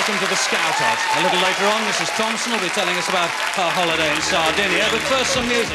welcome to the Scout Hut. A little later on, Mrs. Thompson will be telling us about her holiday in Sardinia, but first some music.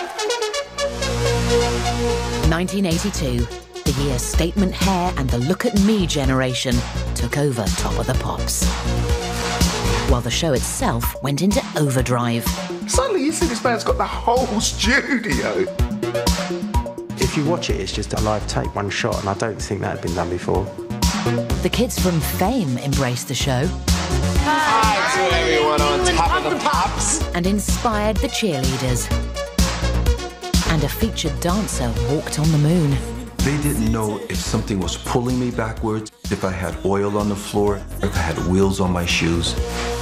1982, the year Statement Hair and the Look at Me generation took over Top of the Pops, while the show itself went into overdrive. Suddenly you see this man's got the whole studio. If you watch it, it's just a live take, one shot, and I don't think that had been done before. The kids from Fame embraced the show. Hi to everyone on Top of the Pops. And inspired the cheerleaders. And a featured dancer walked on the moon. They didn't know if something was pulling me backwards, if I had oil on the floor, if I had wheels on my shoes.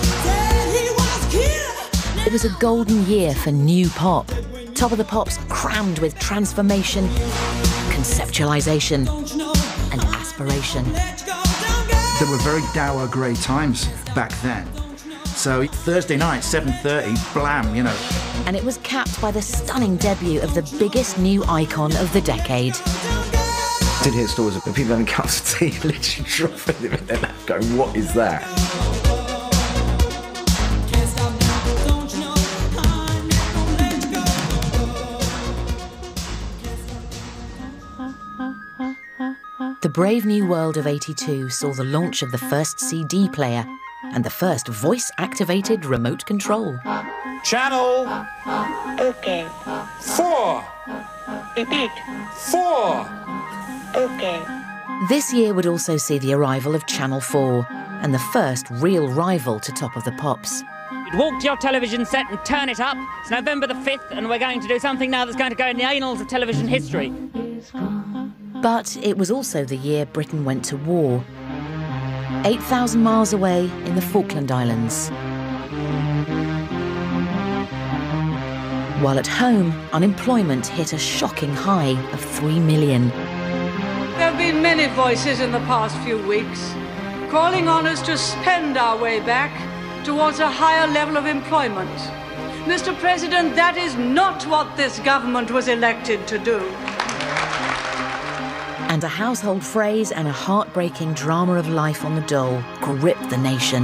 It was a golden year for new pop. Top of the Pops crammed with transformation, conceptualization, and aspiration. There were very dour grey times back then. So Thursday night, 7:30, blam, you know. And it was capped by the stunning debut of the biggest new icon of the decade. I did hear stories of people having cups of tea literally dropping them in their lap going, what is that? The brave new world of '82 saw the launch of the first CD player and the first voice-activated remote control. Channel. Okay. 4. Repeat. 4. Okay. This year would also see the arrival of Channel 4 and the first real rival to Top of the Pops. You'd walk to your television set and turn it up. It's November the 5th, and we're going to do something now that's going to go in the annals of television history. But it was also the year Britain went to war. 8,000 miles away in the Falkland Islands. While at home, unemployment hit a shocking high of 3 million. There have been many voices in the past few weeks calling on us to spend our way back towards a higher level of employment. Mr. President, that is not what this government was elected to do. And a household phrase and a heartbreaking drama of life on the dole gripped the nation.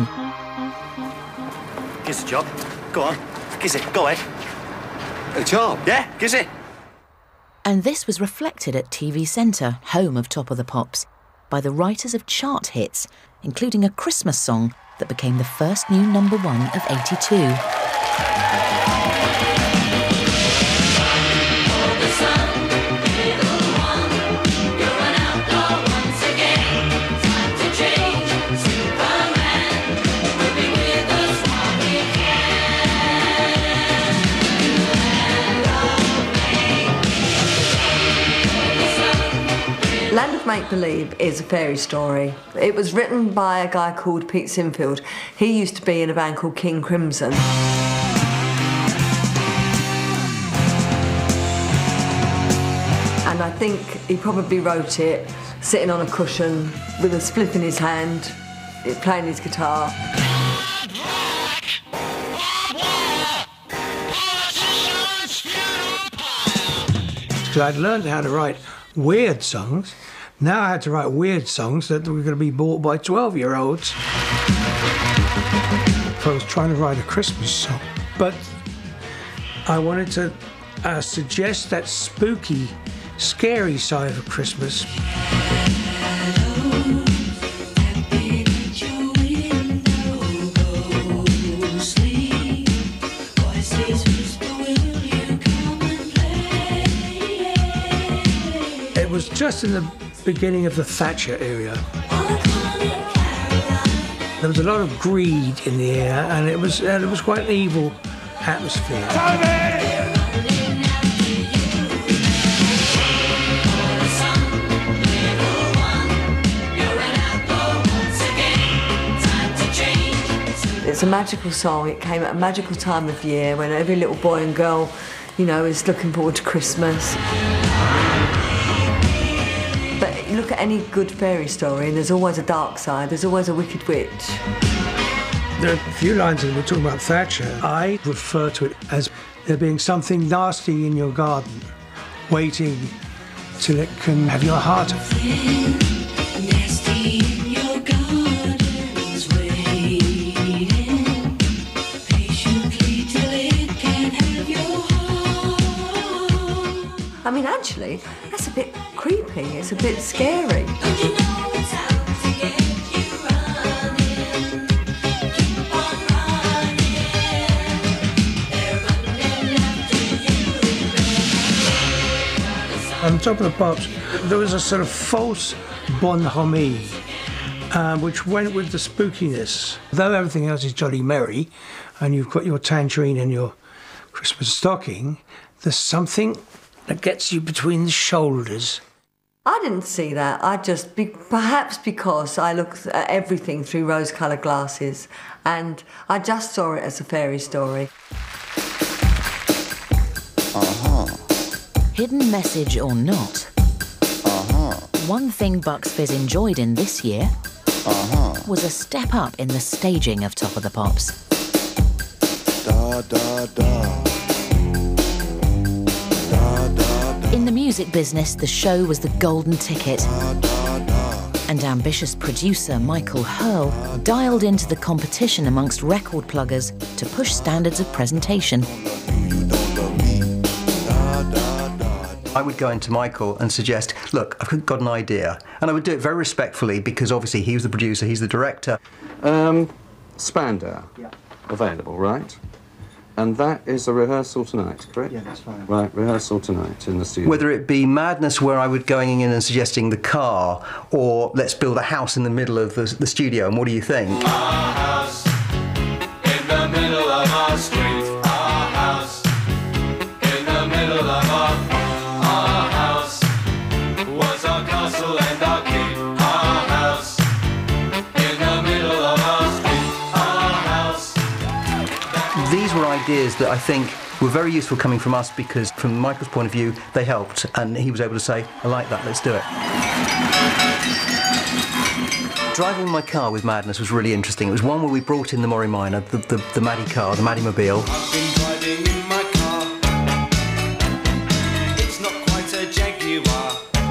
Gives a job. Go on. Gives it. Go ahead. A job? Yeah, gives it. And this was reflected at TV Centre, home of Top of the Pops, by the writers of chart hits, including a Christmas song that became the first new #1 of '82. Land of Make Believe is a fairy story. It was written by a guy called Pete Sinfield. He used to be in a band called King Crimson. And I think he probably wrote it sitting on a cushion with a spliff in his hand, playing his guitar. Because I'd learned how to write weird songs. Now I had to write weird songs that were going to be bought by 12-year-olds. I was trying to write a Christmas song, but I wanted to suggest that spooky, scary side of Christmas. It was just in the beginning of the Thatcher era. There was a lot of greed in the air, and it was quite an evil atmosphere. It's a magical song. It came at a magical time of year when every little boy and girl, you know, is looking forward to Christmas. But you look at any good fairy story and there's always a dark side, there's always a wicked witch. There are a few lines that we're talking about Thatcher. I refer to it as there being something nasty in your garden, waiting till it can have your heart. Nasty in your garden's way. actually, that's a bit creepy, it's a bit scary. On Top of the Pops, there was a sort of false bonhomie, which went with the spookiness. Though everything else is jolly merry, and you've got your tangerine and your Christmas stocking, there's something that gets you between the shoulders. I didn't see that. Perhaps because I look at everything through rose-coloured glasses, and I just saw it as a fairy story. Hidden message or not, one thing Bucks Fizz enjoyed in this year was a step up in the staging of Top of the Pops. Da, da, da. Da, da, da. In the music business, the show was the golden ticket. And ambitious producer Michael Hurl dialed into the competition amongst record pluggers to push standards of presentation. I would go into Michael and suggest, look, I've got an idea. And I would do it very respectfully because obviously he was the producer, he's the director. Spandau, available, right? And that is a rehearsal tonight, correct? Yeah, that's fine. Right, rehearsal tonight in the studio. Whether it be Madness, where I would going in and suggesting the car, or let's build a house in the middle of the studio, and what do you think? Our house in the middle of our street. Our house in the middle of our house was our castle and our keep. Our house in the middle of our street. Our house. These were ideas that I think were very useful coming from us because, from Michael's point of view, they helped, and he was able to say, I like that, let's do it. Driving my car with Madness was really interesting. It was one where we brought in the Mori Minor, the Maddie car, the Maddie Mobile. I've been driving in my car. It's not quite a Jaguar.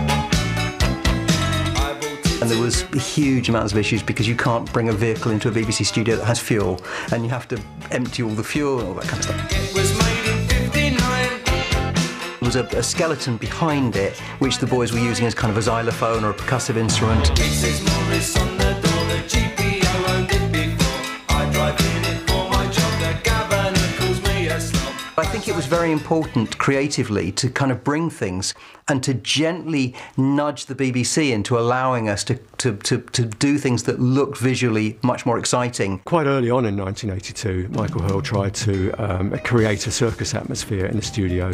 And there was huge amounts of issues because you can't bring a vehicle into a BBC studio that has fuel, and you have to empty all the fuel and all that kind of stuff. It was made in 59. There was a skeleton behind it, which the boys were using as kind of a xylophone or a percussive instrument. It says Morris on the door, the GPO owned it before. I drive in it for my job, the governor calls me a slob. I think it was very important creatively to kind of bring things and to gently nudge the BBC into allowing us to do things that looked visually much more exciting. Quite early on in 1982, Michael Hurl tried to create a circus atmosphere in the studio.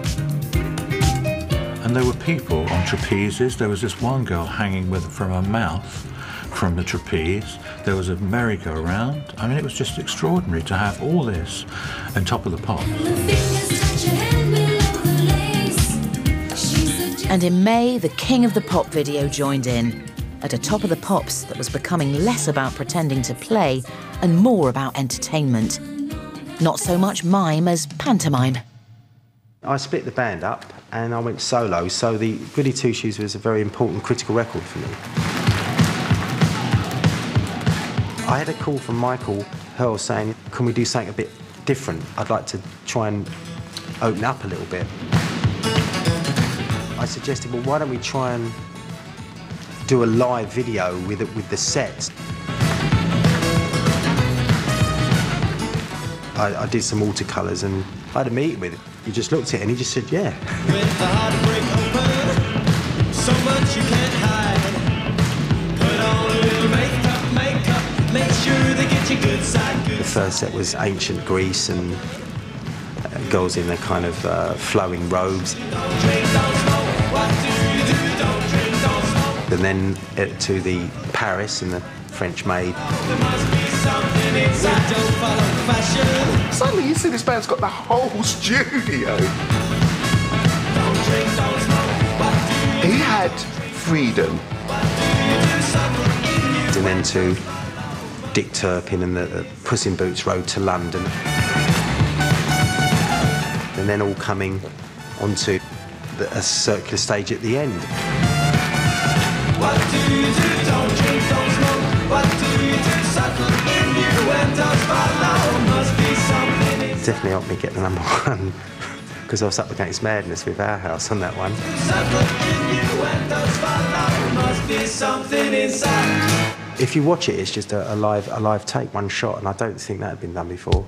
And there were people on trapezes. There was this one girl hanging from her mouth from the trapeze. There was a merry-go-round. I mean, it was just extraordinary to have all this on Top of the Pops. And in May, the King of the Pop video joined in at a Top of the Pops that was becoming less about pretending to play and more about entertainment. Not so much mime as pantomime. I split the band up and I went solo, so the Goody Two Shoes was a very important critical record for me. I had a call from Michael Hurl saying, can we do something a bit different? I'd like to try and open up a little bit. I suggested, well, why don't we try and do a live video with the sets? I did some watercolours and I had a meeting with him. He just looked at it and he just said, yeah. With the heartbreak open, so much you can't hide. Put on a little makeup, make sure they get you good side, good. The first set was ancient Greece and girls in their kind of flowing robes. Don't drink, don't smoke, what do you do? Don't drink, don't smoke. And then to the Paris and the French maid. There must be something inside, don't follow fashion. Suddenly you see this band's got the whole studio. Don't drink, don't smoke, what do you He had freedom. And then to Dick Turpin and the Puss in Boots Road to London. And then all coming onto a circular stage at the end. What do you do? Don't drink, don't smoke. What do you do? Settle in you and don't follow. Must be something. Definitely helped me get the #1 because I was up against madness with Our House on that one. If you watch it, it's just a live take, one shot, and I don't think that had been done before.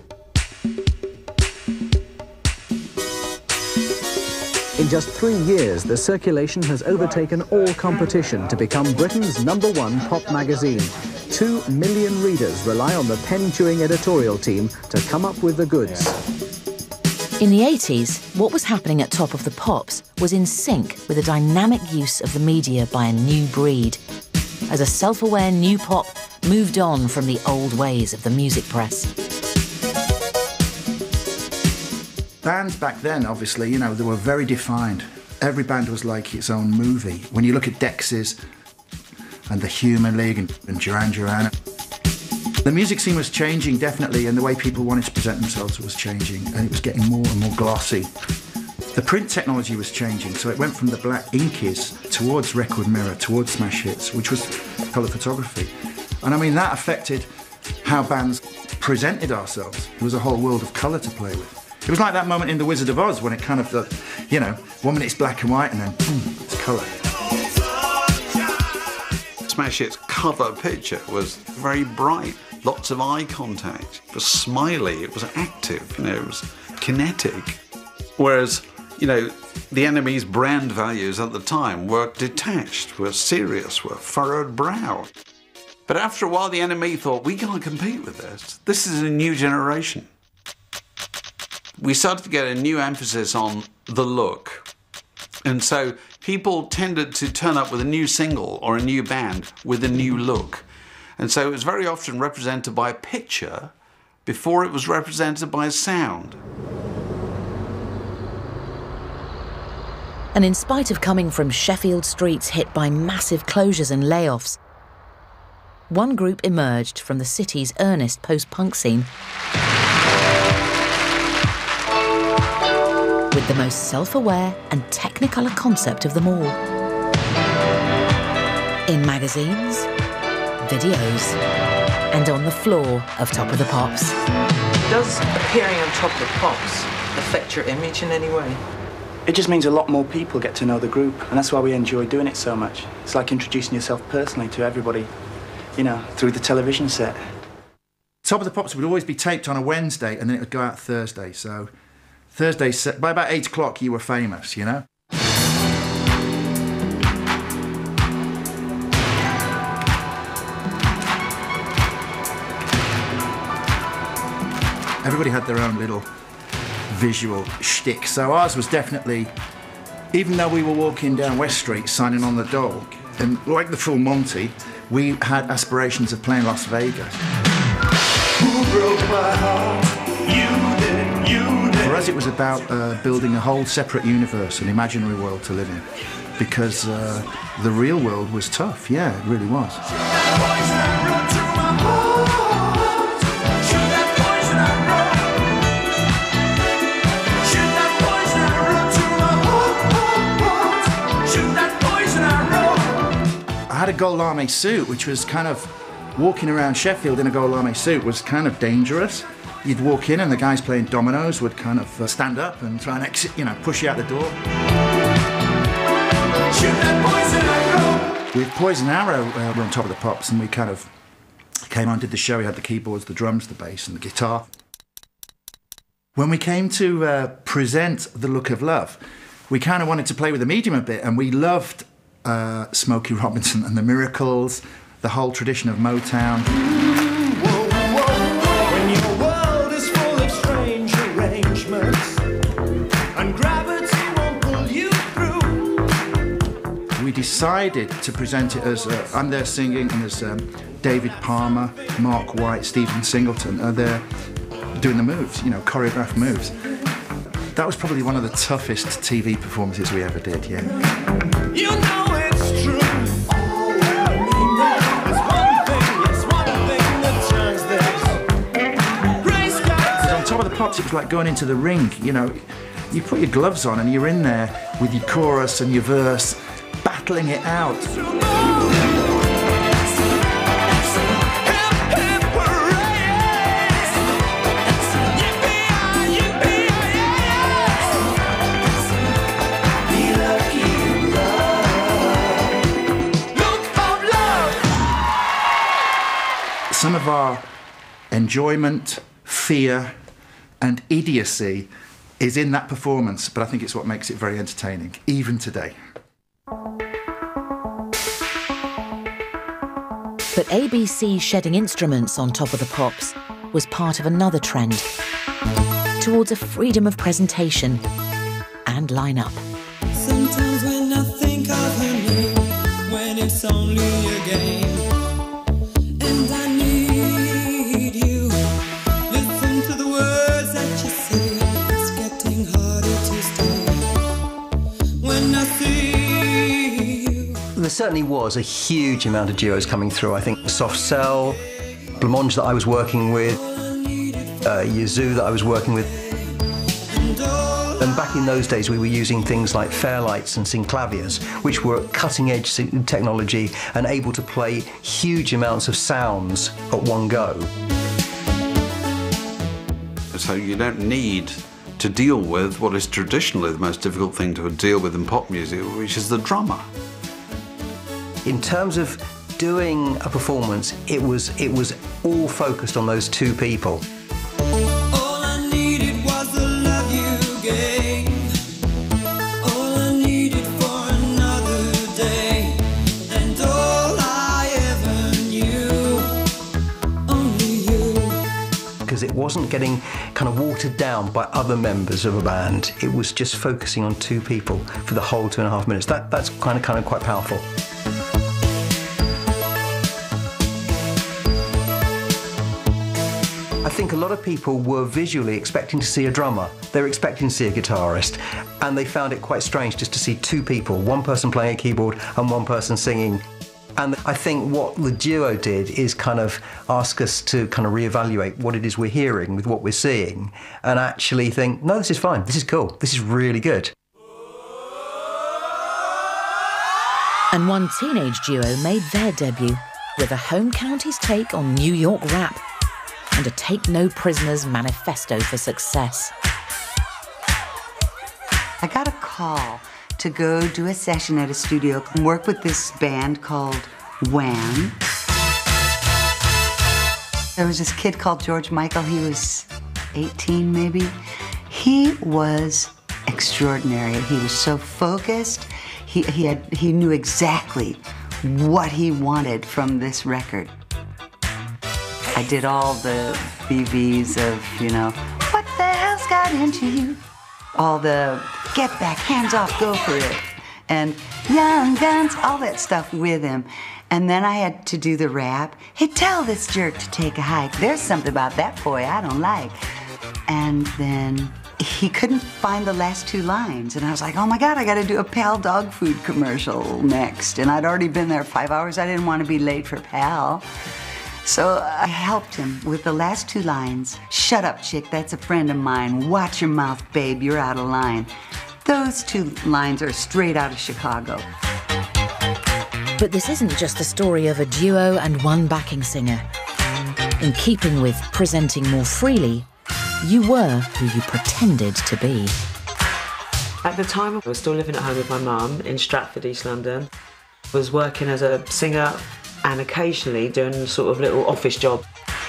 In just 3 years, the circulation has overtaken all competition to become Britain's #1 pop magazine. 2 million readers rely on the pen-chewing editorial team to come up with the goods. In the 80s, what was happening at Top of the Pops was in sync with the dynamic use of the media by a new breed, as a self-aware new pop moved on from the old ways of the music press. Bands back then, obviously, you know, they were very defined. Every band was like its own movie. When you look at Dexys and the Human League and Duran Duran, the music scene was changing, definitely, and the way people wanted to present themselves was changing, and it was getting more and more glossy. The print technology was changing, so it went from the black inkies towards record mirror, towards smash hits, which was colour photography. And I mean, that affected how bands presented ourselves. There was a whole world of colour to play with. It was like that moment in The Wizard of Oz when it kind of, you know, 1 minute it's black and white and then boom, it's colour. Smash Hit's cover picture was very bright, lots of eye contact. It was smiley, it was active, you know, it was kinetic. Whereas, you know, the Enemy's brand values at the time were detached, were serious, were furrowed brow. But after a while, the Enemy thought, we can't compete with this. This is a new generation. We started to get a new emphasis on the look. And so people tended to turn up with a new single or a new band with a new look. And so it was very often represented by a picture before it was represented by a sound. And in spite of coming from Sheffield streets hit by massive closures and layoffs, one group emerged from the city's earnest post-punk scene with the most self-aware and technicolor concept of them all. In magazines, videos, and on the floor of Top of the Pops. Does appearing on Top of the Pops affect your image in any way? It just means a lot more people get to know the group, and that's why we enjoy doing it so much. It's like introducing yourself personally to everybody, you know, through the television set. Top of the Pops would always be taped on a Wednesday and then it would go out Thursday, so Thursday, by about 8 o'clock you were famous, you know? Everybody had their own little visual shtick, so ours was definitely, even though we were walking down West Street signing on the dole, and like the Full Monty, we had aspirations of playing Las Vegas. Who broke my heart? You did, you did. For us it was about building a whole separate universe, an imaginary world to live in, because the real world was tough, yeah, it really was. I had a gold lame suit, which was kind of, walking around Sheffield in a gold lame suit was kind of dangerous. You'd walk in and the guys playing dominoes would kind of stand up and try and exit, you know, push you out the door. With Poison Arrow, we're on Top of the Pops, and we kind of came on, did the show. We had the keyboards, the drums, the bass and the guitar. When we came to present The Look of Love, we kind of wanted to play with the medium a bit, and we loved Smokey Robinson and the Miracles, the whole tradition of Motown. Whoa, whoa, when your world is full of strange arrangements and gravity won't pull you through. We decided to present it as, I'm there singing, and there's David Palmer, Mark White, Stephen Singleton are there doing the moves, you know, choreographed moves. That was probably one of the toughest TV performances we ever did, yeah. You know it's true. Top of the Pops, it was like going into the ring, you know. You put your gloves on and you're in there with your chorus and your verse, battling it out. some of our enjoyment, fear, and idiocy is in that performance, but I think it's what makes it very entertaining, even today. But ABC shedding instruments on Top of the Pops was part of another trend towards a freedom of presentation and line-up. Sometimes when I think of her name, when it's only a game, and I need you, listen to the words that you say, it's getting harder to stay, when I see you. There certainly was a huge amount of duos coming through. I think Soft Cell, Blancmange that I was working with, Yazoo that I was working with. And back in those days we were using things like Fairlights and synclaviers, which were cutting-edge technology and able to play huge amounts of sounds at one go. So you don't need to deal with what is traditionally the most difficult thing to deal with in pop music, which is the drummer. In terms of doing a performance, it was all focused on those two people. All I needed was the love you gave. All I needed for another day. And all I ever knew, only you. Because it wasn't getting kind of watered down by other members of a band. It was just focusing on two people for the whole 2.5 minutes. That's kind of quite powerful. I think a lot of people were visually expecting to see a drummer. They were expecting to see a guitarist, and they found it quite strange just to see two people, one person playing a keyboard and one person singing. And I think what the duo did is kind of ask us to kind of reevaluate what it is we're hearing with what we're seeing, and actually think, no, this is fine, this is cool, this is really good. And one teenage duo made their debut with a home county's take on New York rap and a Take No Prisoners manifesto for success. I got a call to go do a session at a studio and work with this band called Wham. There was this kid called George Michael. He was 18 maybe. He was extraordinary. He was so focused. He knew exactly what he wanted from this record. I did all the BBs of, you know, what the hell's got into you? All the get back, hands off, go for it. And young guns, all that stuff with him. And then I had to do the rap. Hey, tell this jerk to take a hike. There's something about that boy I don't like. And then he couldn't find the last two lines. And I was like, oh my God, I gotta do a Pal dog food commercial next. And I'd already been there 5 hours. I didn't want to be late for Pal. So I helped him with the last two lines. Shut up, chick, that's a friend of mine. Watch your mouth, babe, you're out of line. Those two lines are straight out of Chicago. But this isn't just the story of a duo and one backing singer. In keeping with presenting more freely, you were who you pretended to be. At the time, I was still living at home with my mum in Stratford, East London. I was working as a singer and occasionally doing sort of little office job.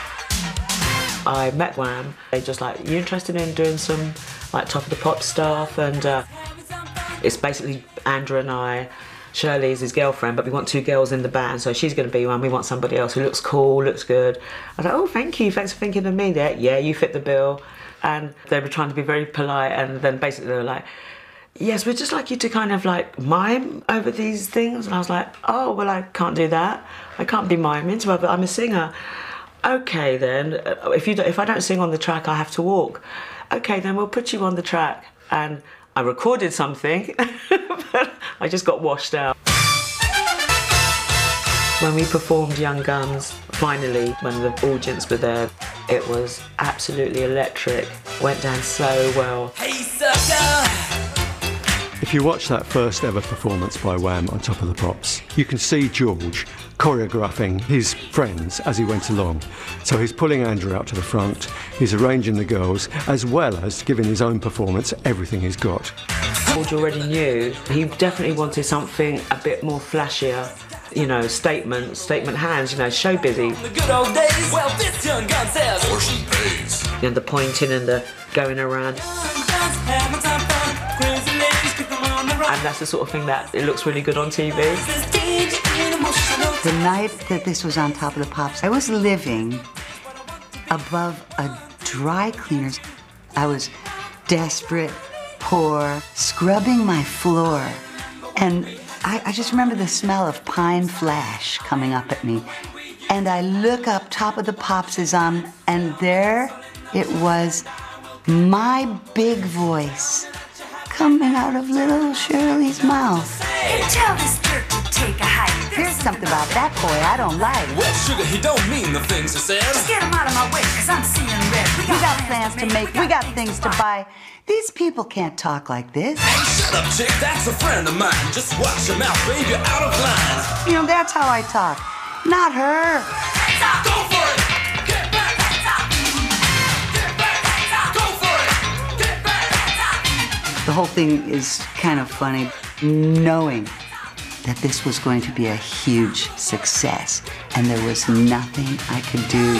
I met Wham. They just like, you interested in doing some like Top of the Pop stuff? And it's basically Andrew and I. Shirley is his girlfriend, but we want two girls in the band, so she's going to be one. We want somebody else who looks cool, looks good. I was like, oh, thank you, thanks for thinking of me there. Yeah, you fit the bill. And they were trying to be very polite, and then basically they were like, yes, we'd just like you to kind of like mime over these things. And I was like, oh, well, I can't do that. I can't be miming, so I'm a singer. Okay, then, if I don't sing on the track, I have to walk. Okay, then we'll put you on the track. And I recorded something, but I just got washed out. When we performed Young Guns, finally, when the audience were there, it was absolutely electric. Went down so well. Hey, sucker! If you watch that first ever performance by Wham on Top of the Pops, you can see George choreographing his friends as he went along. So he's pulling Andrew out to the front, he's arranging the girls, as well as giving his own performance everything he's got. George already knew he definitely wanted something a bit more flashier. you know, statement hands, you know, show busy. The good old days, well, this young gun says portion pays. You know, the pointing and the going around. And that's the sort of thing that it looks really good on TV. The night that this was on Top of the Pops, I was living above a dry cleaner's. I was desperate, poor, scrubbing my floor. And I just remember the smell of pine flash coming up at me. And I look up, Top of the Pops is on, and there it was, my big voice coming out of little Shirley's mouth. Hey, tell this jerk to take a hike. There's something about that boy I don't like. Well, sugar, he don't mean the things he says. Just get him out of my way, cause I'm seeing red. We got plans to make, we got things to buy. These people can't talk like this. Hey, shut up, chick, that's a friend of mine. Just watch your mouth, babe, you're out of line. You know, that's how I talk, not her. Go for it! Get back! Get back! Go for it! Get back! The whole thing is kind of funny, knowing that this was going to be a huge success, and there was nothing I could do.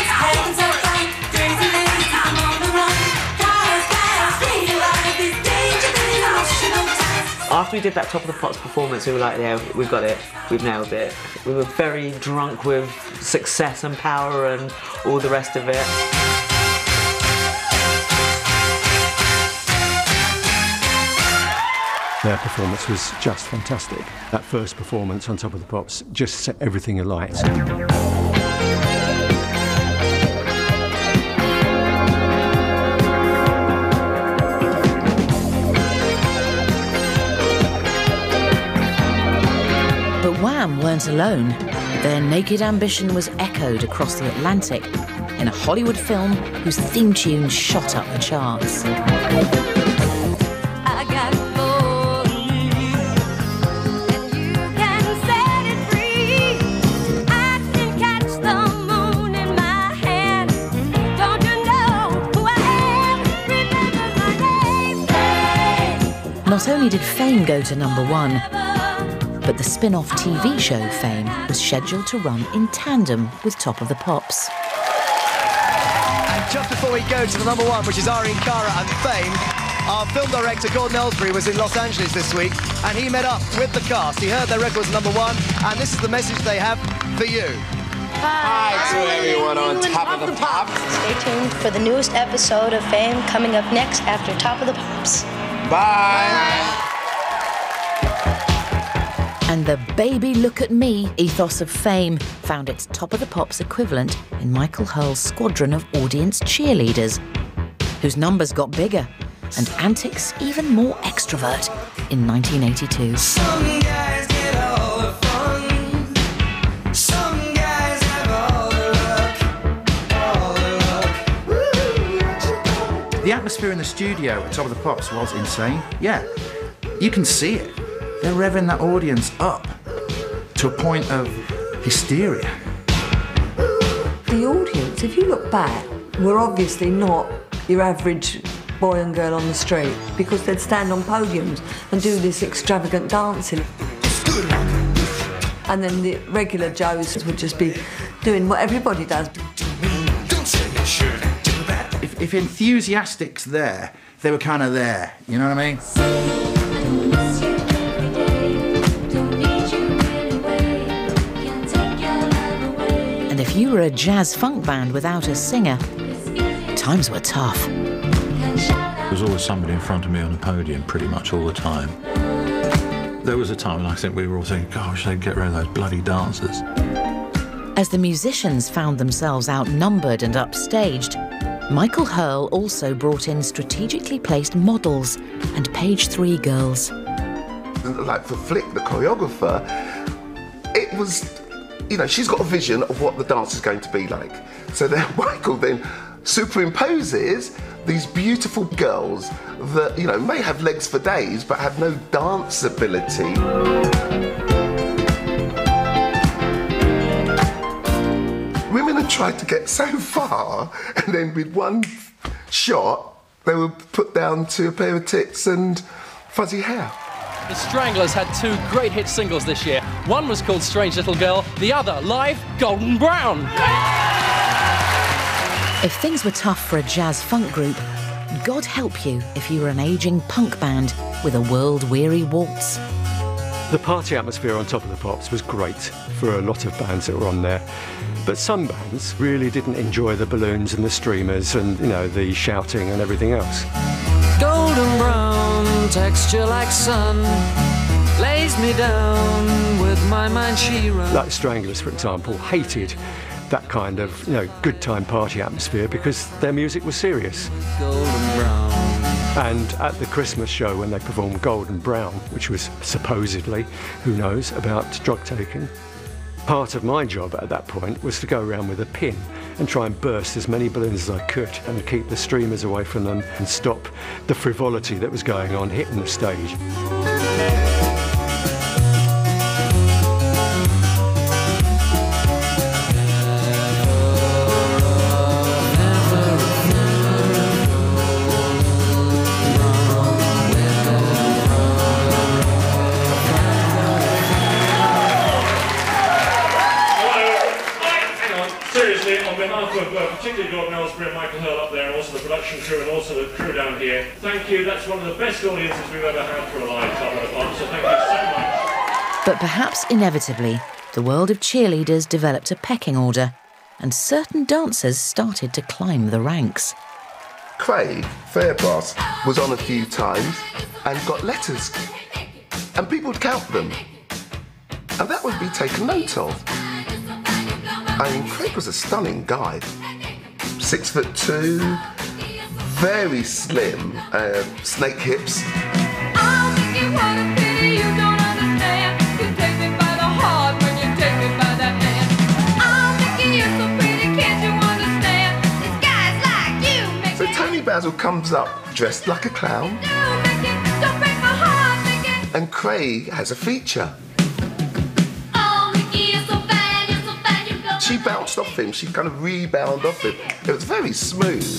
After we did that Top of the Pops performance, we were like, yeah, we've got it, we've nailed it. We were very drunk with success and power and all the rest of it. Their performance was just fantastic. That first performance on Top of the Pops just set everything alight. But Wham weren't alone. Their naked ambition was echoed across the Atlantic in a Hollywood film whose theme tune shot up the charts. Not only did Fame go to #1, but the spin-off TV show Fame was scheduled to run in tandem with Top of the Pops. And just before we go to the #1, which is Irene Cara and Fame, our film director Gordon Ellsbury was in Los Angeles this week, and he met up with the cast. He heard their record was #1, and this is the message they have for you. Hi to everyone on Top of the Pops. Stay tuned for the newest episode of Fame coming up next after Top of the Pops. Bye. And the baby look at me ethos of Fame found its Top of the Pops equivalent in Michael Hurl's squadron of audience cheerleaders, whose numbers got bigger and antics even more extrovert in 1982. Some guys get all the fun. Some guys have all the luck. The atmosphere in the studio at Top of the Pops was insane. Yeah, you can see it. They're revving that audience up to a point of hysteria. The audience, if you look back, were obviously not your average boy and girl on the street, because they'd stand on podiums and do this extravagant dancing. And then the regular Joes would just be doing what everybody does. If enthusiastic's there, they were kind of there, you know what I mean? And if you were a jazz funk band without a singer, times were tough. There was always somebody in front of me on a podium pretty much all the time. There was a time when I think we were all thinking, gosh, they'd get rid of those bloody dancers. As the musicians found themselves outnumbered and upstaged, Michael Hurl also brought in strategically placed models and page 3 girls. Like for Flick, the choreographer, it was, you know, she's got a vision of what the dance is going to be like. So then Michael then superimposes these beautiful girls that, you know, may have legs for days but have no dance ability. Women had tried to get so far, and then with one shot, they were put down to a pair of tits and fuzzy hair. The Stranglers had two great hit singles this year. One was called Strange Little Girl, the other, live, Golden Brown. If things were tough for a jazz-funk group, God help you if you were an ageing punk band with a world-weary waltz. The party atmosphere on Top of the Pops was great for a lot of bands that were on there. But some bands really didn't enjoy the balloons and the streamers and, you know, the shouting and everything else. Golden brown, texture like sun, lays me down with my mind she runs. Like Stranglers, for example, hated that kind of, you know, good time party atmosphere because their music was serious. Golden brown. And at the Christmas show when they performed Golden Brown, which was supposedly, who knows, about drug taking, part of my job at that point was to go around with a pin and try and burst as many balloons as I could and keep the streamers away from them and stop the frivolity that was going on hitting the stage. Particularly Gordon Ellsbury and Michael Hurl up there, and also the production crew and also the crew down here. Thank you, that's one of the best audiences we've ever had for a live Top of the Pops, so thank you so much. But perhaps inevitably, the world of cheerleaders developed a pecking order, and certain dancers started to climb the ranks. Craig Fairbrass was on a few times and got letters, and people would count them, and that would be taken note of. I mean, Craig was a stunning guy. 6'2", very slim, snake hips. So Tony Basil comes up dressed like a clown, and Craig has a feature. She bounced off him, she kind of rebounded off him. It was very smooth.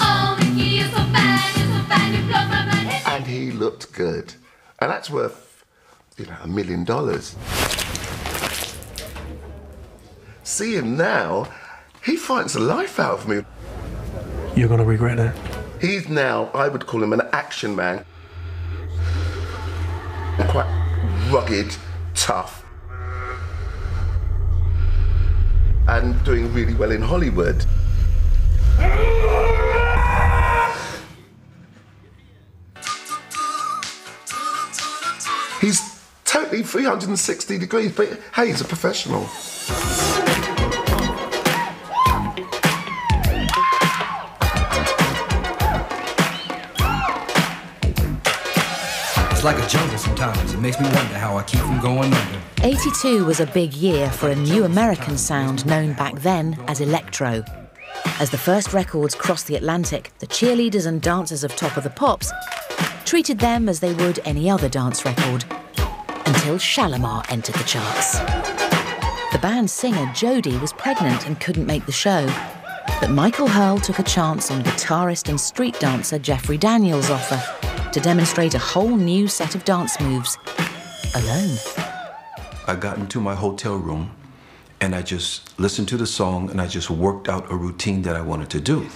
And he looked good. And that's worth, you know, $1 million. See him now, he fights the life out of me. You're gonna regret that. He's now, I would call him an action man. Quite rugged, tough. And doing really well in Hollywood. He's totally 360 degrees, but hey, he's a professional. It's like a jungle sometimes. It makes me wonder how I keep from going under. 82 was a big year for a new American sound known back then as electro. As the first records crossed the Atlantic, the cheerleaders and dancers of Top of the Pops treated them as they would any other dance record, until Shalimar entered the charts. The band's singer Jodie was pregnant and couldn't make the show, but Michael Hurl took a chance on guitarist and street dancer Jeffrey Daniels' offer to demonstrate a whole new set of dance moves, alone. I got into my hotel room and I just listened to the song and I just worked out a routine that I wanted to do.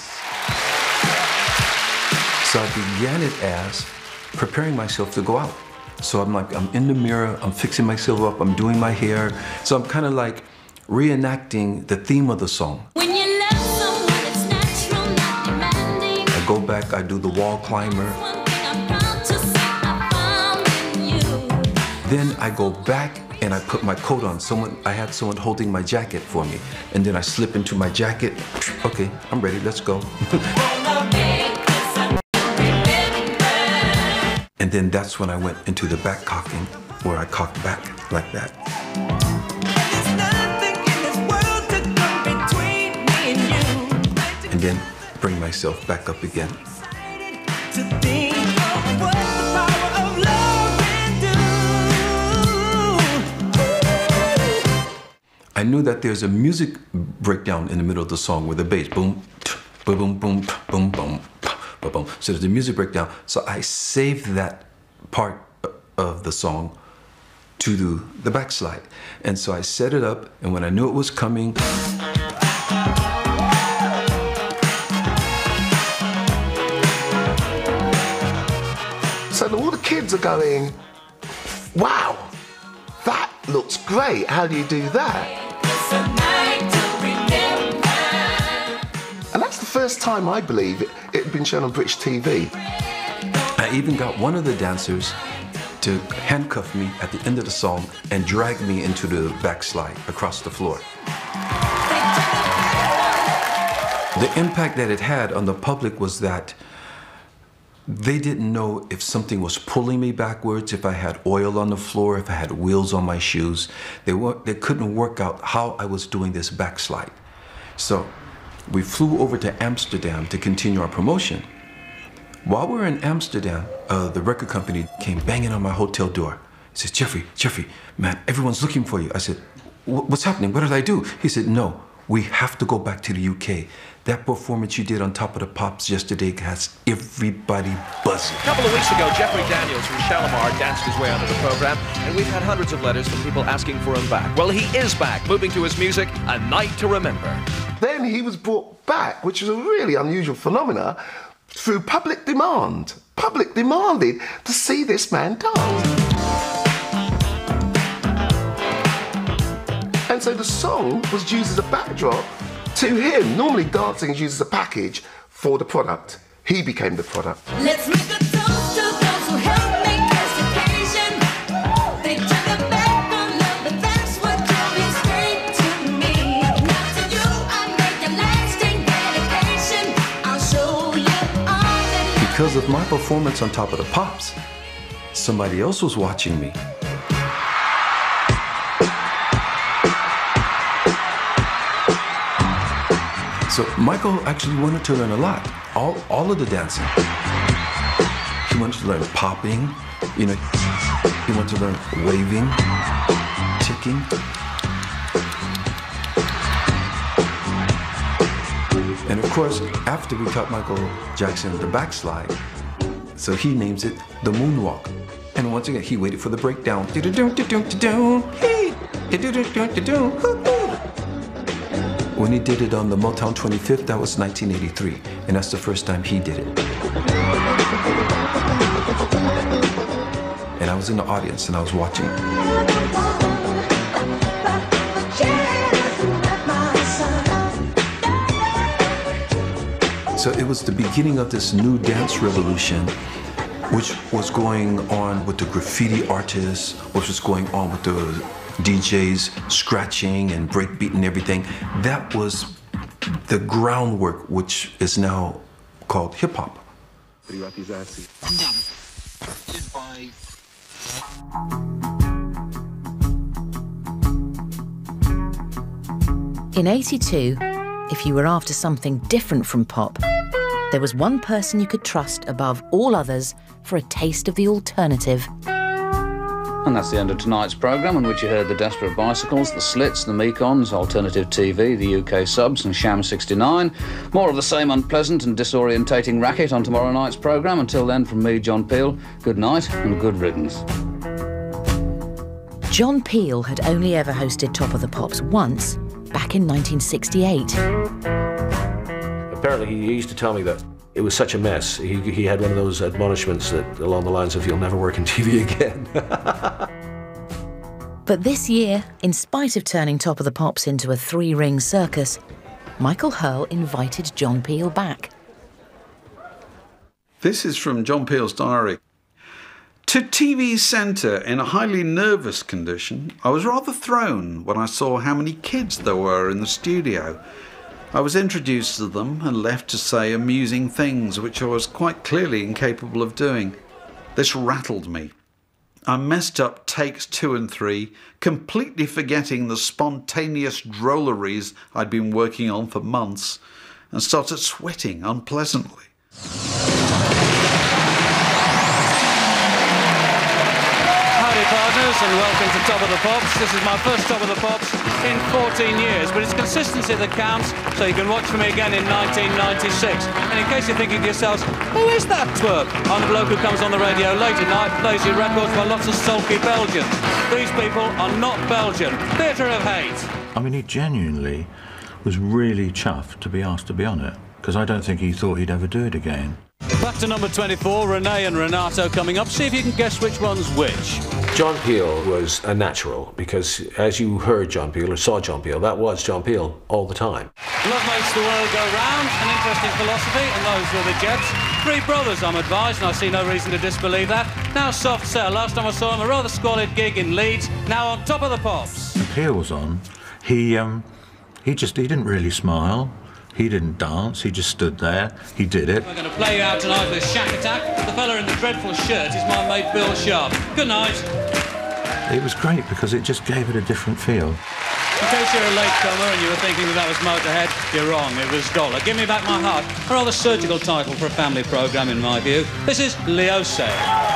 So I began it as preparing myself to go out. So I'm in the mirror, I'm fixing myself up, I'm doing my hair. So I'm kind of like reenacting the theme of the song. When you love someone, it's natural, not demanding. I go back, I do the wall climber. Then I go back and I put my coat on. I had someone holding my jacket for me. And then I slip into my jacket. Okay, I'm ready, let's go. And then that's when I went into the back cocking, where I cocked back like that. And then bring myself back up again. I knew that there's a music breakdown in the middle of the song with the bass, boom, boom, boom, boom, boom, boom, boom, boom. So there's a music breakdown. So I saved that part of the song to do the backslide. And so I set it up, and when I knew it was coming, so all the kids are going, wow, that looks great. How do you do that? And that's the first time, I believe, it had been shown on British TV. I even got one of the dancers to handcuff me at the end of the song and drag me into the backslide across the floor. The impact that it had on the public was that they didn't know if something was pulling me backwards, if I had oil on the floor, if I had wheels on my shoes. They couldn't work out how I was doing this backslide. So we flew over to Amsterdam to continue our promotion. While we were in Amsterdam, the record company came banging on my hotel door. He said, Jeffrey, man, everyone's looking for you. I said, what's happening? What did I do? He said, no, we have to go back to the UK. That performance you did on Top of the Pops yesterday has everybody buzzing. A couple of weeks ago, Jeffrey Daniels from Shalimar danced his way onto the program, and we've had hundreds of letters from people asking for him back. Well, he is back, moving to his music, A Night to Remember. Then he was brought back, which was a really unusual phenomena, through public demand. Public demanded to see this man dance. And so the song was used as a backdrop to him. Normally dancing is used as a package for the product. He became the product. Let's make a toast to those who helped make this occasion. They took a back on love, but that's what drove you straight to me. Now to you, I make a lasting dedication. I'll show you all that. Because of my performance on Top of the Pops, somebody else was watching me. So Michael actually wanted to learn a lot, all of the dancing. He wanted to learn popping, he wanted to learn waving, ticking. And of course, after we taught Michael Jackson the backslide, so he names it the moonwalk. And once again, he waited for the breakdown. When he did it on the Motown 25th, that was 1983, and that's the first time he did it. And I was in the audience, and I was watching. So it was the beginning of this new dance revolution, which was going on with the graffiti artists, which was going on with the DJs scratching and breakbeat and everything. That was the groundwork, which is now called hip hop. In '82, if you were after something different from pop, there was one person you could trust above all others for a taste of the alternative. And that's the end of tonight's programme, in which you heard the Desperate Bicycles, the Slits, the Mekons, Alternative TV, the UK Subs and Sham 69. More of the same unpleasant and disorientating racket on tomorrow night's programme. Until then, from me, John Peel, good night and good riddance. John Peel had only ever hosted Top of the Pops once, back in 1968. Apparently, he used to tell me that it was such a mess. He had one of those admonishments that along the lines of, you'll never work in TV again. But this year, in spite of turning Top of the Pops into a three-ring circus, Michael Hurl invited John Peel back. This is from John Peel's diary. To TV Centre in a highly nervous condition, I was rather thrown when I saw how many kids there were in the studio. I was introduced to them and left to say amusing things which I was quite clearly incapable of doing. This rattled me. I messed up takes 2 and 3, completely forgetting the spontaneous drolleries I'd been working on for months, and started sweating unpleasantly. How did partners, and welcome to Top of the Pops. This is my first Top of the Pops in 14 years, but it's consistency that counts, so you can watch for me again in 1996. And in case you're thinking to yourselves, who is that twerp? I'm the bloke who comes on the radio late at night, plays your records by lots of sulky Belgians. These people are not Belgian. Theatre of hate. I mean, he genuinely was really chuffed to be asked to be on it, because I don't think he thought he'd ever do it again. Back to number 24, Renee and Renato coming up. See if you can guess which one's which. John Peel was a natural, because as you heard John Peel or saw John Peel, that was John Peel all the time. Love makes the world go round, an interesting philosophy, and those were the Jets. Three brothers, I'm advised, and I see no reason to disbelieve that. Now Soft Cell. Last time I saw him, a rather squalid gig in Leeds. Now on Top of the Pops. When Peel was on, he didn't really smile. He didn't dance, he just stood there, he did it. We're going to play you out tonight with Shack Attack. The fella in the dreadful shirt is my mate Bill Sharp. Good night. It was great because it just gave it a different feel. In case you're a latecomer and you were thinking that was Motorhead, you're wrong, it was Dollar. Give Me Back My Heart, a rather surgical title for a family programme in my view. This is Leo Say.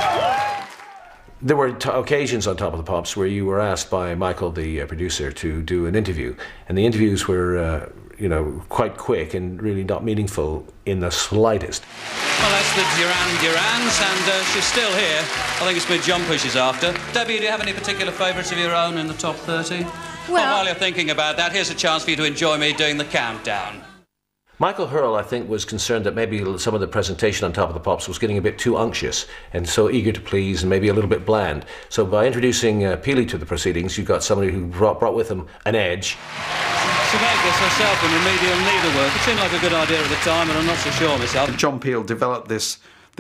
There were occasions on Top of the Pops where you were asked by Michael, the producer, to do an interview, and the interviews were you know, quite quick and really not meaningful in the slightest. Well, that's the Durans, and she's still here. I think it's mid-jumper she's after. Debbie, do you have any particular favourites of your own in the top 30? Well, while you're thinking about that, here's a chance for you to enjoy me doing the countdown. Michael Hurl, I think, was concerned that maybe some of the presentation on Top of the Pops was getting a bit too unctuous and so eager to please and maybe a little bit bland. So by introducing Peely to the proceedings, you got somebody who brought with him an edge. Semegas herself in remedial needlework. It seemed like a good idea at the time, and I'm not so sure myself. John Peel developed this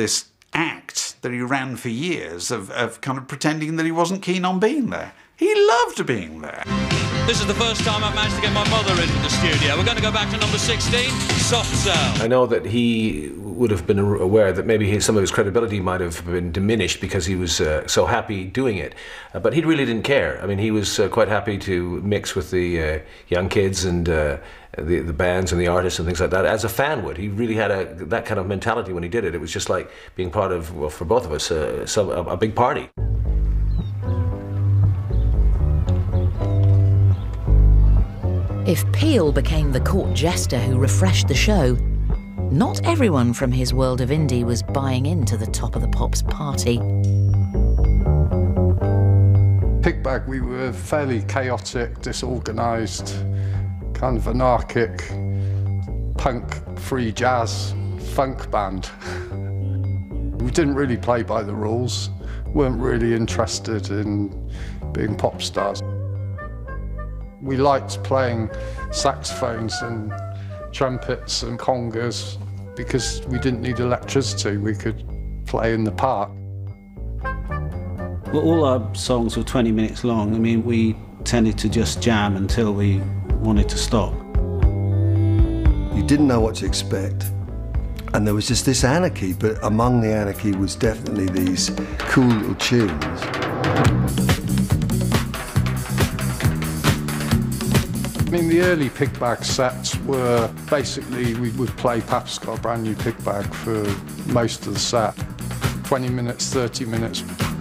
act that he ran for years of kind of pretending that he wasn't keen on being there. He loved being there. This is the first time I've managed to get my mother into the studio. We're going to go back to number 16, Soft Cell. I know that he would have been aware that maybe some of his credibility might have been diminished because he was so happy doing it. But he really didn't care. I mean, he was quite happy to mix with the young kids and the bands and the artists and things like that, as a fan would. He really had that kind of mentality when he did it. It was just like being part of, well, for both of us, a big party. If Peel became the court jester who refreshed the show, not everyone from his world of indie was buying into the Top of the Pops party. Pigbag, we were fairly chaotic, disorganised, kind of anarchic, punk, free jazz, funk band. We didn't really play by the rules, weren't really interested in being pop stars. We liked playing saxophones and trumpets and congas because we didn't need electricity, we could play in the park. Well, all our songs were 20 minutes long. I mean, we tended to just jam until we wanted to stop. You didn't know what to expect, and there was just this anarchy, but among the anarchy was definitely these cool little tunes. I mean, the early Pigbag sets were basically, we would play Papa's Got a Brand New Pigbag for most of the set. 20 minutes, 30 minutes.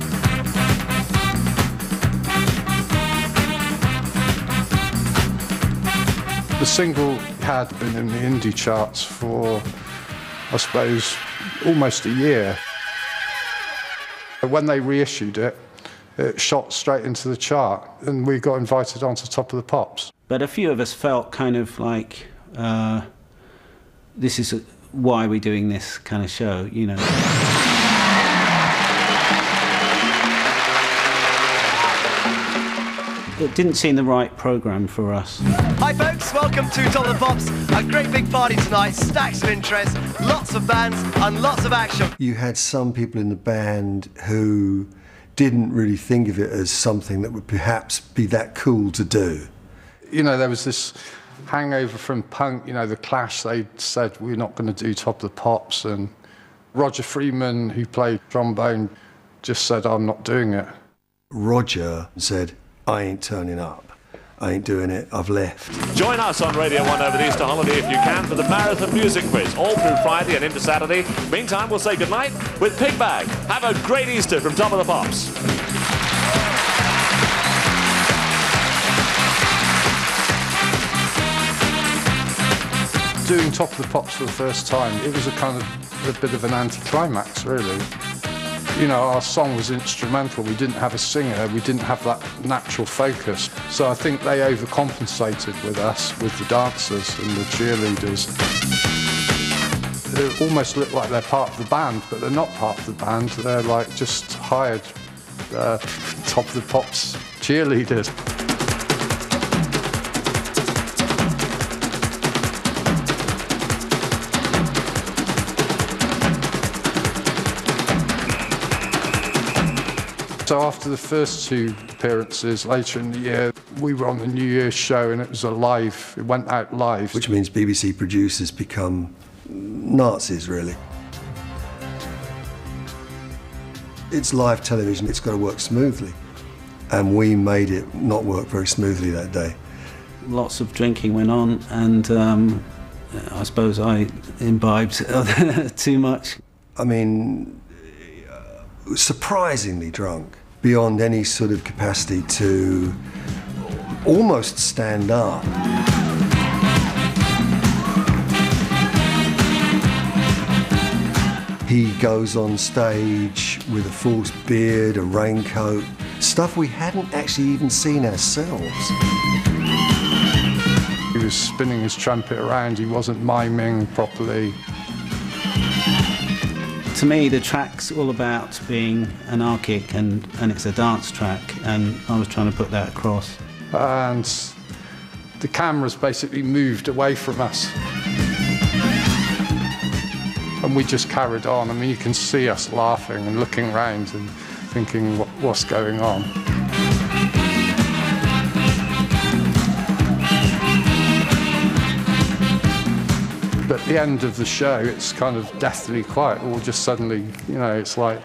The single had been in the indie charts for, I suppose, almost a year. When they reissued it, it shot straight into the chart, and we got invited onto Top of the Pops. But a few of us felt kind of like, this is why we're doing this kind of show, you know. It didn't seem the right programme for us. Hi folks, welcome to Top of the Pops. A great big party tonight, stacks of interest, lots of bands and lots of action. You had some people in the band who didn't really think of it as something that would perhaps be that cool to do. You know, there was this hangover from punk, you know, the Clash, they said we're not going to do Top of the Pops, and Roger Freeman, who played trombone, just said I'm not doing it. Roger said, I ain't turning up. I ain't doing it, I've left. Join us on Radio 1 over the Easter holiday if you can for the Marathon Music Quiz, all through Friday and into Saturday. Meantime, we'll say goodnight with Pigbag. Have a great Easter from Top of the Pops. Doing Top of the Pops for the first time, it was a bit of an anticlimax, really. You know, our song was instrumental. We didn't have a singer. We didn't have that natural focus. So I think they overcompensated with us, with the dancers and the cheerleaders. They almost look like they're part of the band, but they're not part of the band. They're like just hired Top of the Pops cheerleaders. So after the first two appearances later in the year, we were on the New Year's show and it was it went out live. Which means BBC producers become Nazis, really. It's live television, it's got to work smoothly. And we made it not work very smoothly that day. Lots of drinking went on, and I suppose I imbibed too much. I mean, surprisingly drunk, beyond any sort of capacity to almost stand up. He goes on stage with a false beard, a raincoat, stuff we hadn't actually even seen ourselves. He was spinning his trumpet around, he wasn't miming properly. To me, the track's all about being anarchic and it's a dance track, and I was trying to put that across. And the cameras basically moved away from us. And we just carried on. I mean, you can see us laughing and looking around and thinking, what's going on? But at the end of the show, it's kind of deathly quiet. All just suddenly, you know, it's like...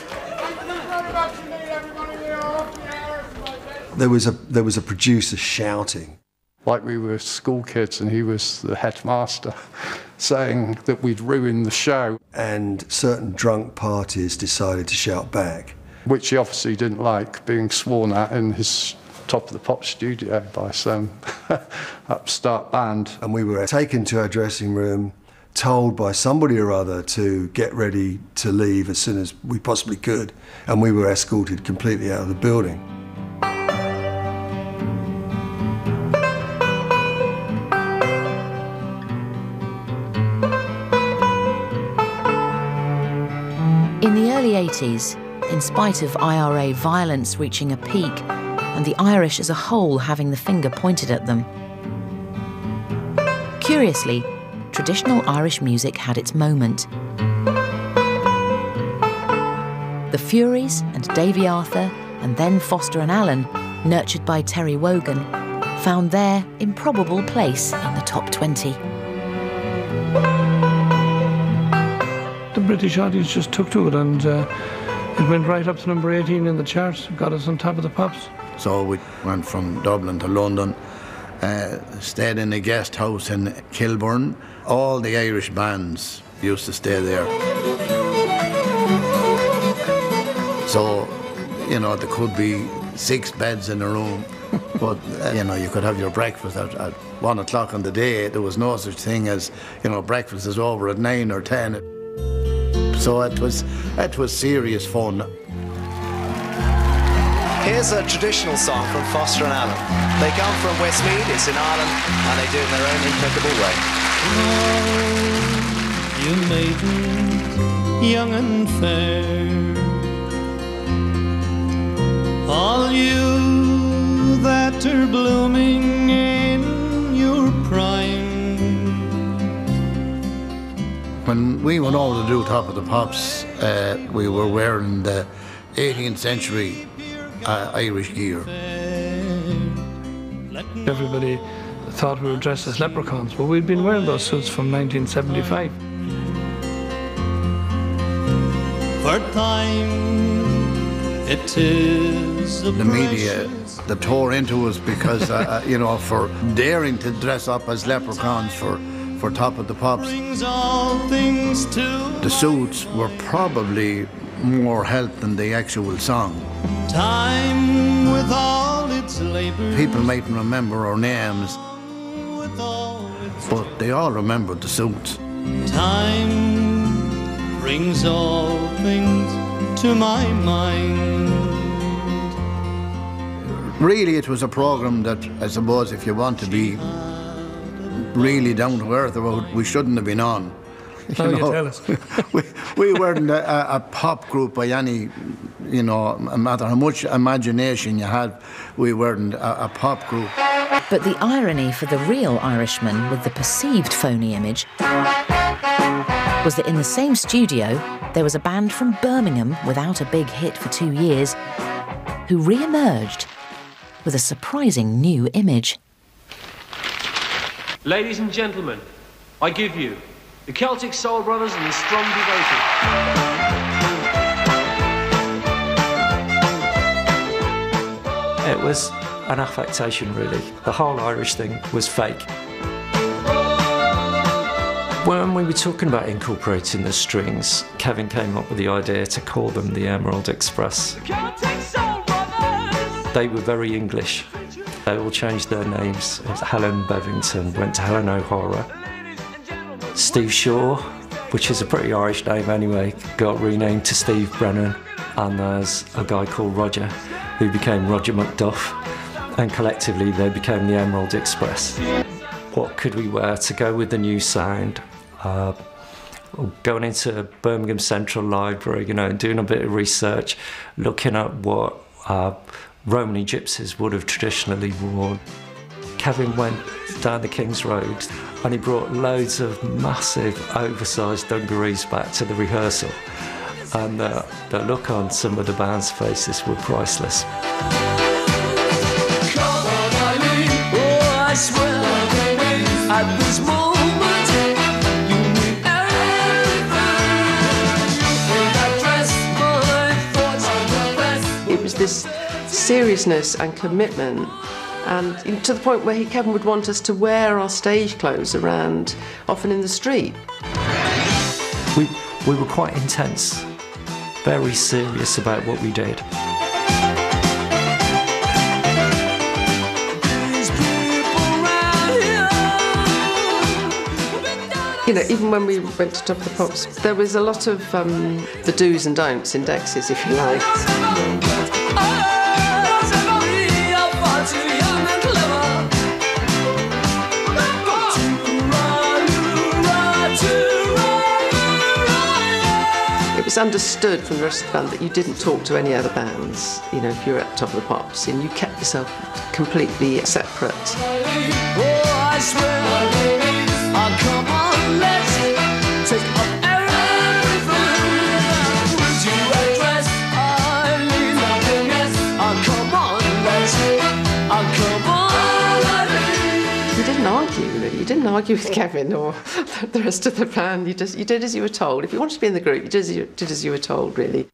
There was a producer shouting. Like we were school kids and he was the headmaster, saying that we'd ruined the show. And certain drunk parties decided to shout back. Which he obviously didn't like, being sworn at in his Top of the Pops studio by some upstart band. And we were taken to our dressing room, told by somebody or other to get ready to leave as soon as we possibly could, and we were escorted completely out of the building. In the early 80s, in spite of IRA violence reaching a peak and the Irish as a whole having the finger pointed at them, curiously, traditional Irish music had its moment. The Furies and Davy Arthur, and then Foster and Allen, nurtured by Terry Wogan, found their improbable place in the top 20. The British audience just took to it, and it went right up to number 18 in the charts, got us on Top of the Pops. So we went from Dublin to London, stayed in a guest house in Kilburn. All the Irish bands used to stay there. So, you know, there could be 6 beds in a room, but, you know, you could have your breakfast at 1 o'clock on the day. There was no such thing as, you know, breakfast is over at 9 or 10. So it was serious fun. Here's a traditional song from Foster and Allen. They come from Westmeath, it's in Ireland, and they do it in their own impeccable way. Oh, you maiden, young and fair, all you that are blooming in your prime. When we went over to do Top of the Pops, we were wearing the 18th century Irish gear. Everybody thought we were dressed as leprechauns, but we'd been wearing those suits from 1975. For time it is the media that tore into us because, you know, for daring to dress up as leprechauns for Top of the Pops. The suits were probably more help than the actual song. Time with all its labor. People mightn't remember our names, but they all remembered the suits. Time brings all things to my mind. Really, it was a programme that, I suppose, if you want to be really down to earth about, we shouldn't have been on. You tell us. we weren't a pop group by any, no matter how much imagination you had, we weren't a pop group. But the irony for the real Irishman with the perceived phony image was that in the same studio there was a band from Birmingham without a big hit for 2 years who re-emerged with a surprising new image. Ladies and gentlemen, I give you the Celtic Soul Brothers and the Strong Devoted. It was an affectation, really. The whole Irish thing was fake. When we were talking about incorporating the strings, Kevin came up with the idea to call them the Emerald Express. They were very English. They all changed their names. Helen Bevington went to Helen O'Hara. Steve Shaw, which is a pretty Irish name anyway, got renamed to Steve Brennan. And there's a guy called Roger, who became Roger Macduff. And collectively they became the Emerald Express. What could we wear to go with the new sound? Going into Birmingham Central Library, doing a bit of research, looking at what Romany gypsies would have traditionally worn. Kevin went down the King's Road and he brought loads of massive oversized dungarees back to the rehearsal, and the look on some of the band's faces were priceless. I swear, at this moment, you mean everything. It was this seriousness and commitment, and to the point where Kevin would want us to wear our stage clothes around, often in the street. We were quite intense, very serious about what we did. Even when we went to Top of the Pops, there was a lot of the do's and don'ts in Dexys, if you like. It was understood from the rest of the band that you didn't talk to any other bands, if you were at Top of the Pops, and you kept yourself completely separate. Oh, I swear, come on, let's take up everything. Would you address? I need nothing else. Come on, let's come on. You didn't argue, really. You didn't argue with Kevin or the rest of the band. You did as you were told. If you wanted to be in the group, you did as you were told, really.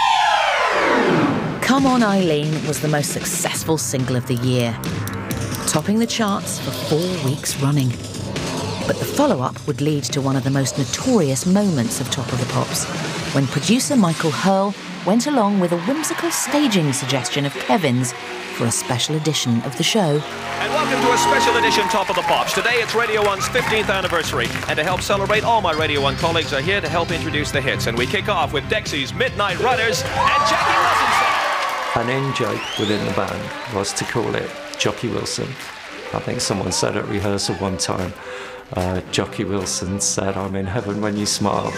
Come On Eileen was the most successful single of the year, topping the charts for 4 weeks running. But the follow-up would lead to one of the most notorious moments of Top of the Pops, when producer Michael Hurl went along with a whimsical staging suggestion of Kevin's for a special edition of the show. And welcome to a special edition Top of the Pops. Today it's Radio 1's 15th anniversary, and to help celebrate, all my Radio 1 colleagues are here to help introduce the hits. And we kick off with Dexy's Midnight Runners and Jackie Wilson. An in-joke within the band was to call it Jockey Wilson. I think someone said at rehearsal one time, Jockey Wilson said, "I'm in heaven when you smile."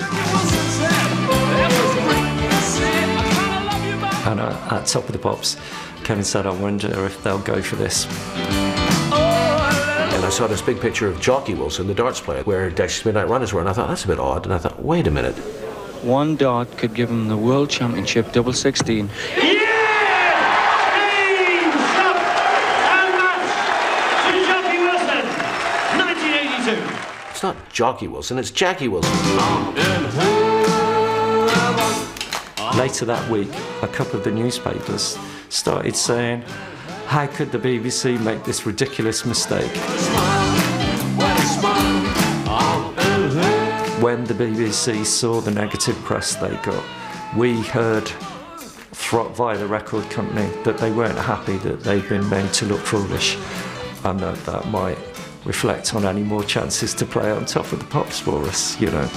And at Top of the Pops, Kevin said, "I wonder if they'll go for this." And I saw this big picture of Jockey Wilson, the darts player, where Dexy's Midnight Runners were, and I thought, that's a bit odd. And I thought, wait a minute. One dart could give him the World Championship double 16. It's not Jockey Wilson, it's Jackie Wilson. Later that week, a couple of the newspapers started saying, "How could the BBC make this ridiculous mistake?" When the BBC saw the negative press they got, we heard via the record company that they weren't happy that they'd been made to look foolish, and that might reflect on any more chances to play on Top of the Pops for us, you know.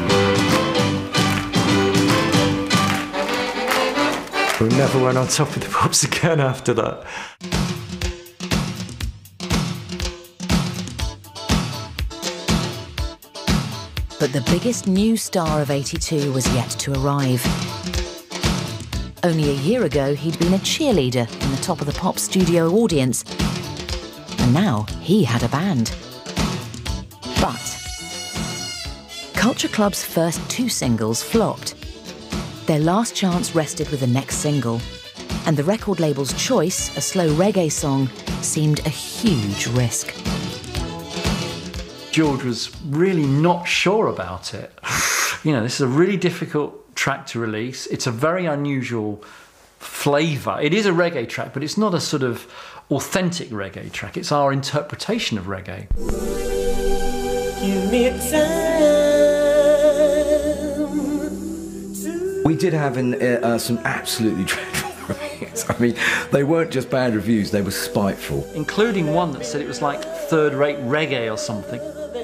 We never went on Top of the Pops again after that. But the biggest new star of '82 was yet to arrive. Only a year ago, he'd been a cheerleader in the Top of the Pops studio audience. And now he had a band. But Culture Club's first 2 singles flopped. Their last chance rested with the next single. And the record label's choice, a slow reggae song, seemed a huge risk. George was really not sure about it. You know, this is a really difficult track to release. It's a very unusual flavour. It is a reggae track, but it's not a sort of authentic reggae track. It's our interpretation of reggae. Give me time. We did have some absolutely dreadful reviews. I mean, they weren't just bad reviews, they were spiteful. Including one that said it was like third-rate reggae or something.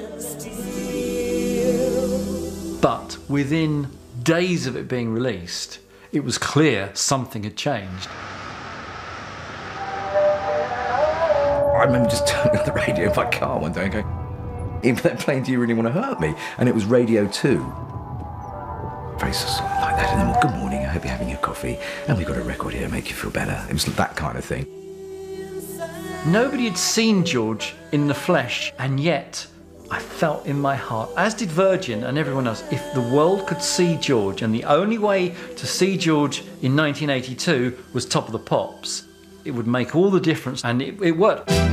But within days of it being released, it was clear something had changed. I remember just turning on the radio in my car one day and going, if they're playing Do You Really Want to Hurt Me? And it was Radio 2. Very sort of like that. And then, good morning, I hope you're having your coffee. And we've got a record here to make you feel better. It was that kind of thing. Nobody had seen George in the flesh, and yet I felt in my heart, as did Virgin and everyone else, if the world could see George, and the only way to see George in 1982 was Top of the Pops, it would make all the difference, and it worked. Do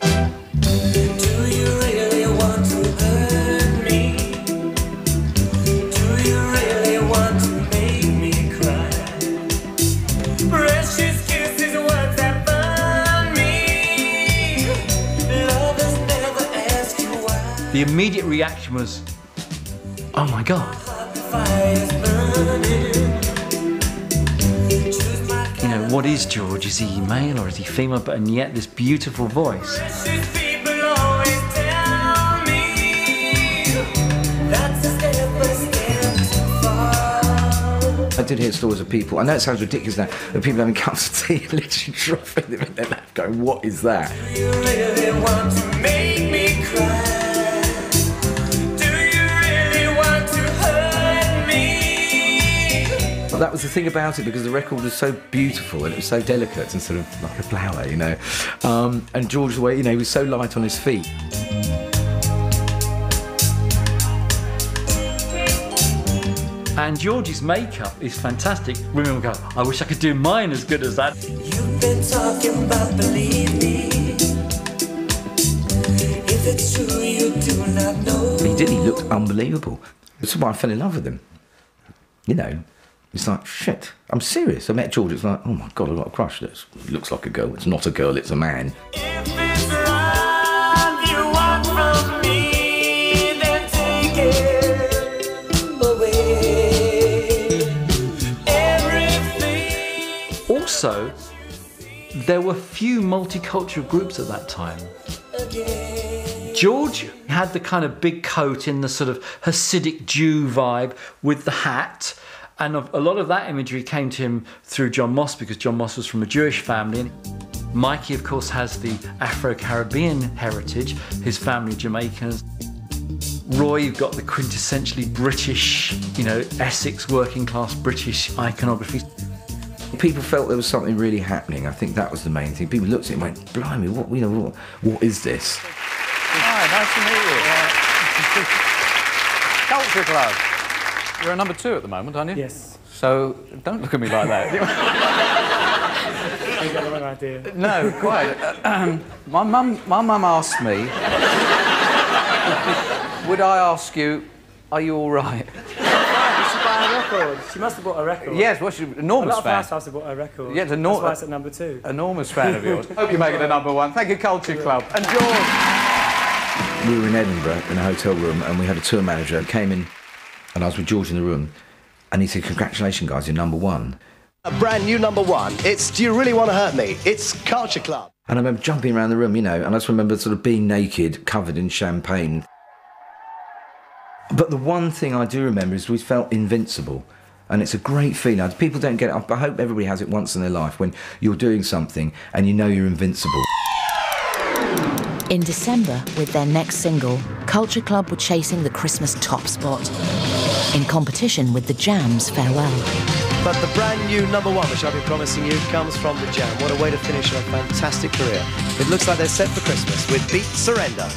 you really want to hurt me? Do you really want to make me cry? Precious kisses, words that burn me. Lovers never ask you why. The immediate reaction was, oh my God. Fire's burning. You know, what is George? Is he male or is he female? But and yet this beautiful voice. People always tell me that's a step too far. I did hear stories of people, I know it sounds ridiculous now, of people having cups of tea and literally dropping them in their lap going, what is that? Do you really want to make me cry? That was the thing about it, because the record was so beautiful and it was so delicate and sort of like a flower, you know. And George, the way, you know, he was so light on his feet. And George's makeup is fantastic. Women will go, I wish I could do mine as good as that. You've been talking about believe me. If it's true, you do not know. He did, he looked unbelievable. That's why I fell in love with him. You know. It's like, shit, I'm serious. I met George, it's like, oh my God, I've got a crush. It looks like a girl. It's not a girl, it's a man. If it's love you want from me, then take it away. Everything. Also, there were few multicultural groups at that time. George had the kind of big coat in the sort of Hasidic Jew vibe with the hat. And a lot of that imagery came to him through John Moss, because John Moss was from a Jewish family. Mikey, of course, has the Afro-Caribbean heritage, his family Jamaicans. Roy, you've got the quintessentially British, you know, Essex working-class British iconography. People felt there was something really happening. I think that was the main thing. People looked at it and went, blimey, what is this? Hi, nice to meet you. Culture Club. You're a number 2 at the moment, aren't you? Yes. So don't look at me like that. You got the wrong idea. No, quite. My mum asked me, would I ask you, are you all right? She must have bought a record. Yes, well, she's an enormous fan. A lot of housewives have bought a record. Yeah, that's why it's at number 2. Enormous fan of yours. Hope you make it a number 1. Thank you, Culture Club. And George. We were in Edinburgh in a hotel room and we had a tour manager who came in, and I was with George in the room, and he said, congratulations guys, you're number 1. A brand new number 1. It's Do You Really Want to Hurt Me? It's Culture Club. And I remember jumping around the room, you know, and I just remember sort of being naked, covered in champagne. But the one thing I do remember is we felt invincible. And it's a great feeling. People don't get it. I hope everybody has it once in their life when you're doing something and you know you're invincible. In December, with their next single, Culture Club were chasing the Christmas top spot, in competition with the Jam's Farewell. But the brand new #1, which I've been promising you, comes from the Jam. What a way to finish a fantastic career. It looks like they're set for Christmas with Beat Surrender.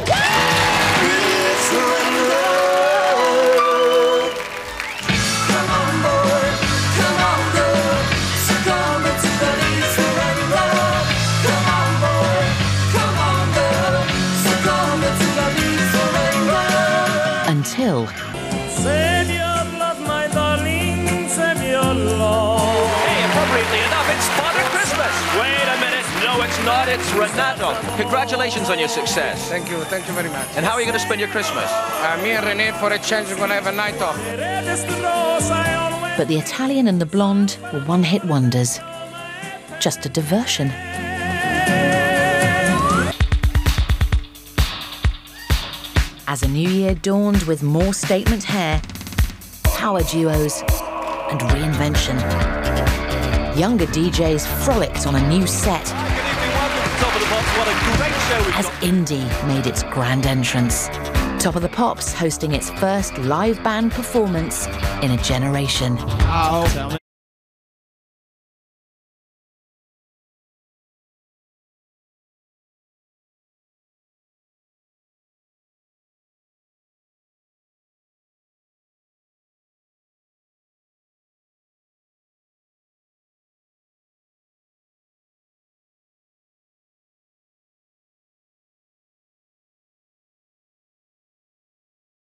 Until... Save your love, my darling, save your love. Hey, appropriately enough, it's Father Christmas. Wait a minute. No, it's not. It's Renato. Congratulations on your success. Thank you very much. And how are you going to spend your Christmas? Me and Renee, for a change, we're going to have a night off. But the Italian and the blonde were one-hit wonders. Just a diversion. As a new year dawned with more statement hair, power duos, and reinvention, younger DJs frolicked on a new set as indie made its grand entrance. Top of the Pops hosting its first live band performance in a generation. Oh, tell me.